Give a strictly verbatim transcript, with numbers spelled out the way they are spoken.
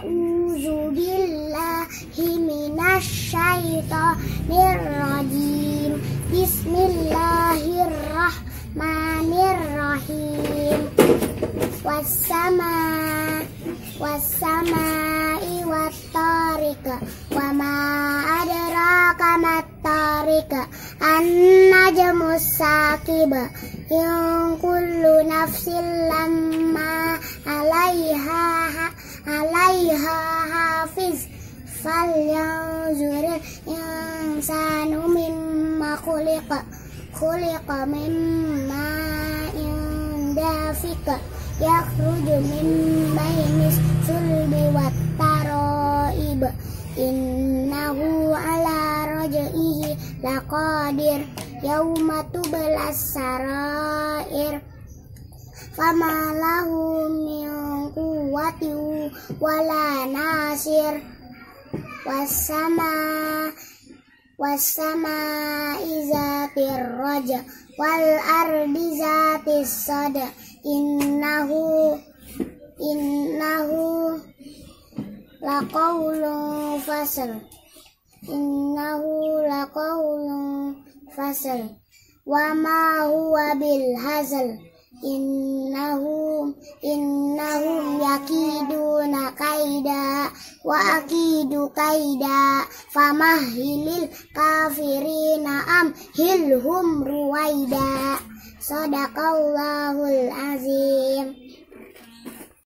A'udzu billahi minasyaitonir rajim. Bismillahirrahmanirrahim. Wassama wassama'i wattariq wa ma adraka mattariq an-najmus saqib in kullu nafsin lamma 'alaiha 'alaiha hafiz falyanzuril insanu mimma khuliqa khuliqa mimma indafika yakhruju min bainis sulbi wat taraib innahu ala raj'ihi laqadir yauma tublas sarair fama lahu min quwwati wala nasir wassama wassama izatir raja wal ardi zatis sada innahu innahu laqaulun fasl innahu laqaulun fasl wa ma huwa bil hazl innahu innahum yakiduna kaida wa akidu kaida famahilil kafirina amhilhum ruwaida. Sadaqallahul azim.